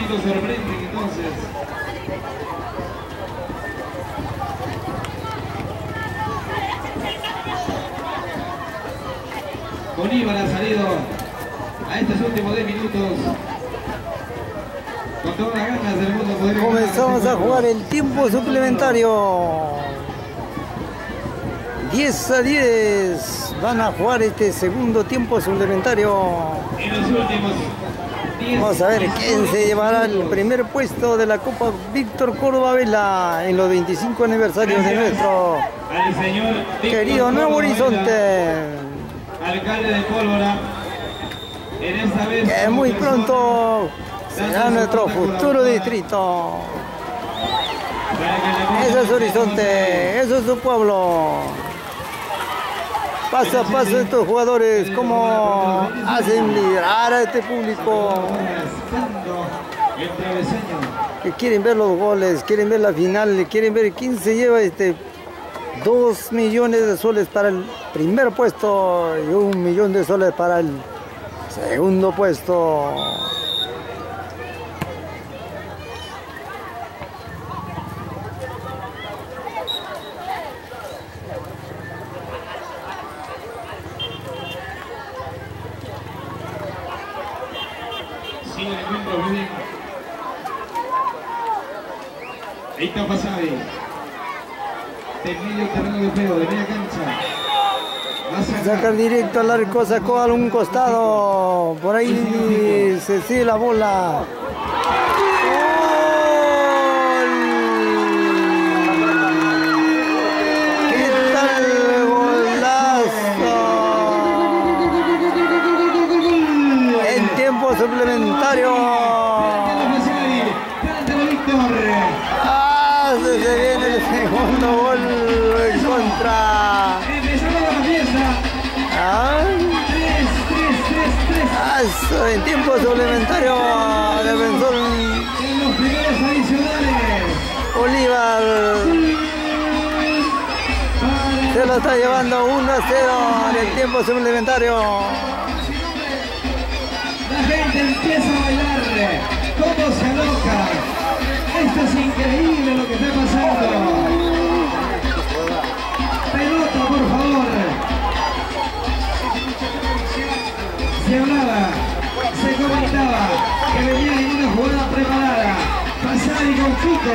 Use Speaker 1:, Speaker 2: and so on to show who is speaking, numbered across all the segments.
Speaker 1: minutos sorprenden entonces. Bolívar ha salido a estos últimos 10 minutos con todas las ganas del mundo.
Speaker 2: Comenzamos a jugar el tiempo suplementario. 10-10 van a jugar este segundo tiempo suplementario.
Speaker 1: En los últimos 10.
Speaker 2: Vamos a ver quién se llevará el primer puesto de la Copa Víctor Córdoba Vela en los 25 aniversarios de nuestro querido Nuevo Horizonte.
Speaker 1: Alcalde de Pólvora, en esta vez
Speaker 2: que muy pronto será nuestro futuro distrito. Eso es Horizonte, eso es su pueblo. Paso a paso estos jugadores, cómo hacen vibrar a este público que quieren ver los goles, quieren ver la final, quieren ver quién se lleva 2 millones de soles para el primer puesto y 1 millón de soles para el segundo puesto.
Speaker 1: Sí, el encuentro muy bien. Ahí está Pasavi. De medio terreno de juego, de media cancha.
Speaker 2: Saca directo al arco, sacó a un costado. Por ahí se sigue la bola. ¡Gol! ¿Qué tal golazo? En tiempo suplementario. Se viene el segundo gol en contra. En tiempo suplementario defensor
Speaker 1: En los primeros adicionales.
Speaker 2: Bolívar se lo está llevando 1-0 en el tiempo suplementario.
Speaker 1: La gente empieza a bailar. Todo se aloca. Esto es increíble lo que está pasando. Pelota, por favor. Se hablaba, se comentaba que venía en una jugada preparada. Pasavi con Fico.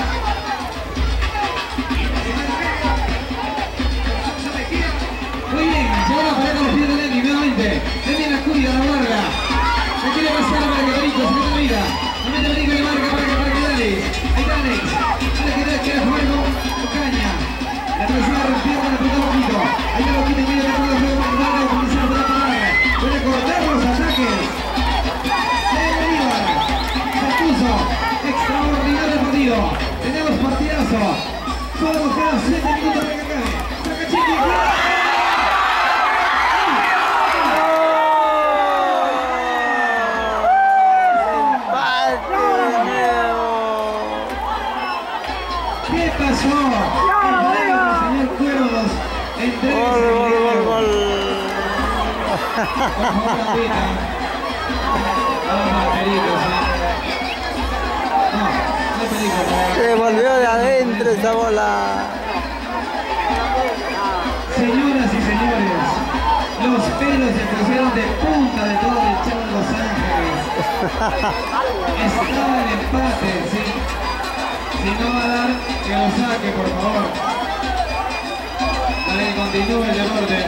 Speaker 1: Muy bien, llegó la pared con los pies de Lenny nuevamente. Lenny la cuida, la guarda. Se quiere pasar para que Perico se mete vida. No mete Perico y le marca para que dale. Ahí está Alex. Alex quiere jugar con Caña. La persona respira con el punto poquito. Ahí está Loquita y medio de todo el juego para que marca y comienza a parar. Puede cortar los ataques. Bolívar. Se puso extraordinario el partido. Tenemos partidazo. Solo nos quedan 7 minutos para que acabe. Saca Chiqui. ¿Qué pasó? Señor Cuervos,
Speaker 2: Gol. Se volvió de adentro esa bola.
Speaker 1: Señoras y señores, los pelos se pusieron de punta de todo el show en Los Ángeles. Estaba el empate, sí. Si no va a dar, que lo saque, por favor. Para que continúe el deporte.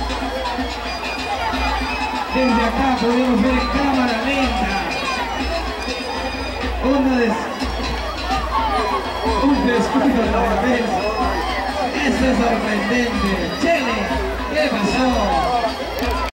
Speaker 1: Desde acá podemos ver en cámara lenta un descuido de la defensa. Esto es sorprendente. Chele, ¿qué pasó?